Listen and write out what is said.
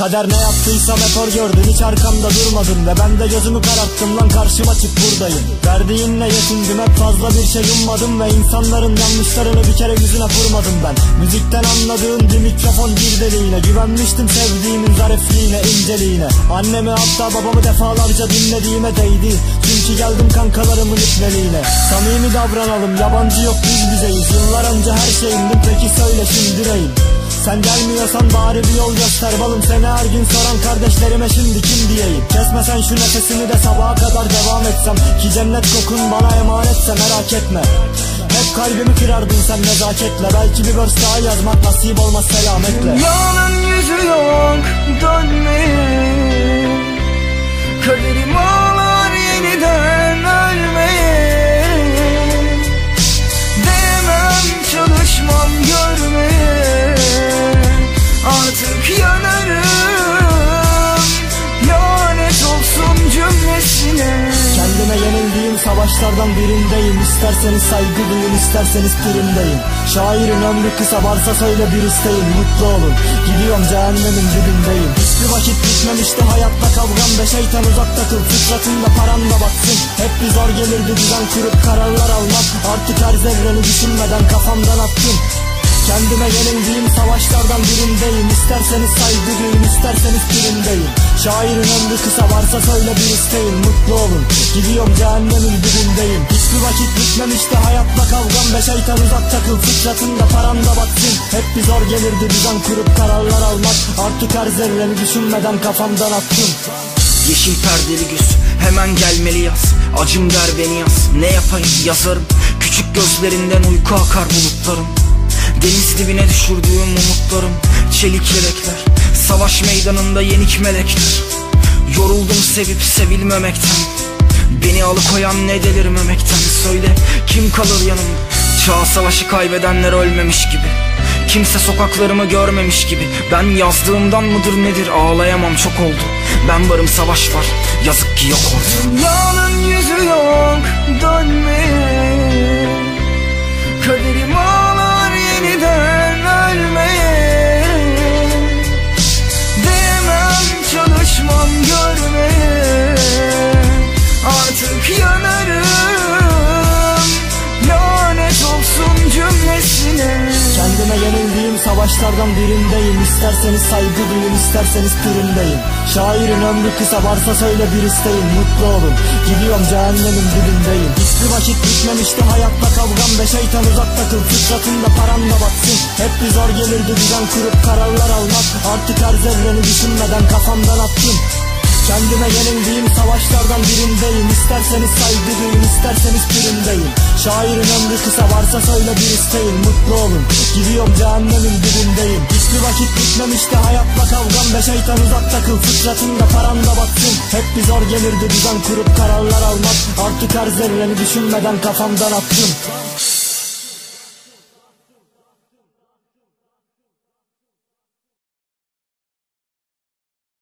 Kader ne yaptıysam efor gördün, hiç arkamda durmadın. Ve ben de gözümü kararttım lan, karşıma çık buradayım. Verdiğinle yetindim, hep fazla bir şey ummadım. Ve insanların yanlışlarını bir kere yüzüne vurmadım ben. Müzikten anladığım bir mikrofon bir deliğine. Güvenmiştim sevdiğimin zarifliğine, inceliğine. Annemi hatta babamı defalarca dinlediğime değdi. Çünkü geldim kankalarımın ipneliğine. Samimi davranalım, yabancı yok biz bizeyiz. Yıllar önce her şeyimdim, peki söyle şimdi neyim? Sen gelmiyorsan bari bir yol göster balım. Seni her gün soran kardeşlerime şimdi kim diyeyim? Kesmesen şu nefesimi de sabaha kadar devam etsem. Ki cennet kokun bana emanetse merak etme. Hep kalbimi kırardın sen nezaketle. Belki bir verse daha yazmak nasip olmaz selametle. Yalan yüzü yok dönmeyin. Kaderim ağlar yeniden ölmeyin. Demem çalışmam görmeyin. Artık yanarım, lanet olsun cümlesine. Kendime yenildiğim savaşlardan birindeyim. İsterseniz saygı duyun, isterseniz primdeyim. Şairin ömrü kısa, varsa söyle bir isteğim. Mutlu olun, gidiyorum cehennemin dibindeyim. Hiçbir vakit bitmemişti hayatta kavgam. Ve şeytan uzakta kıl, fıtratında paramda baksın. Hep bir zor gelirdi düzen kurup kararlar almak. Artık her zerreni düşünmeden kafamdan attım. Kendime yenildiğim savaşlardan birindeyim. İsterseniz saygı duyun, isterseniz primdeyim. Şairin ömrü kısa, varsa söyle bir isteğim. Mutlu olun, gidiyorum cehennemin dibindeyim. Hiçbir vakit bitmemişti hayatta kavgam. Ve şeytan uzakta kıl, fıtratında paramda baksın. Hep bir zor gelirdi düzen kurup kararlar almak. Artık her zerreni düşünmeden kafamdan attım. Yeşil perdeli göz, hemen gelmeli yaz. Acım der beni yaz, ne yapayım yazarım. Küçük gözlerinden uyku akar bulutlarım. Deniz dibine düşürdüğüm umutlarım, çelik yelekler. Savaş meydanında yenik melekler. Yoruldum sevip sevilmemekten. Beni alıkoyan ne delirmemekten. Söyle kim kalır yanımda? Çağ savaşı kaybedenler ölmemiş gibi. Kimse sokaklarımı görmemiş gibi. Ben yazdığımdan mıdır nedir, ağlayamam çok oldu. Ben varım, savaş var, yazık ki yok oldu. Yalan yüzü yok dönmeyin. Kaderim ağlar yeniden ölmeyin. Demem çalışmam görmeyin. Artık yanarım, lanet olsun cümlesine. Kendime yenildiğim savaşlardan birindeyim. İsterseniz saygı duyun, isterseniz primdeyim. Şairin ömrü kısa, varsa söyle bir isteğim. Mutlu olun, gidiyorum cehennemin dibindeyim. Hiçbir vakit bitmemişti hayatta kavgam. Ve şeytan uzakta kıl, fıtratında paramda baksın. Hep bir zor gelirdi düzen kurup kararlar almak. Artık her zerreni düşünmeden kafamdan attım. Kendime yenildiğim savaşlardan birindeyim. İsterseniz saygı duyun, isterseniz primdeyim. Şairin ömrü kısa, varsa söyle bir isteğim. Mutlu olun, gidiyorum cehennemin dibindeyim. Hiçbir vakit bitmemişti hayatta kavgam. Ve şeytan uzakta kıl, fıtratında paramda baksın. Hep bir zor gelirdi düzen kurup kararlar almak. Artık her zerreni düşünmeden kafamdan attım.